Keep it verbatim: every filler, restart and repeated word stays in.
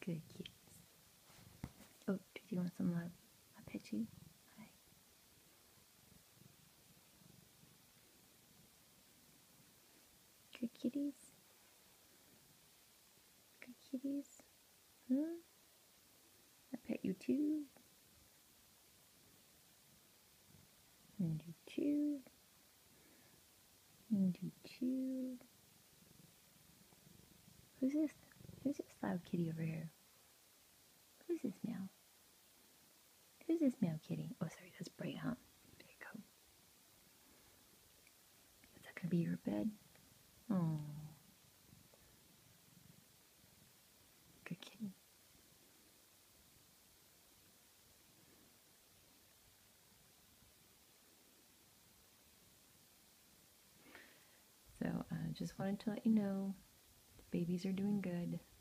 Good kitties. Oh, do you want some love? I pet you. Hi. Good kitties. Good kitties. Huh? I pet you too. And you too. And you too. Who's this? Who's this loud kitty over here? Who's this meow? Who's this meow kitty? Oh, sorry, that's Bright, huh? There you go. Is that gonna be your bed? Oh, good kitty. So, I uh, just wanted to let you know the babies are doing good.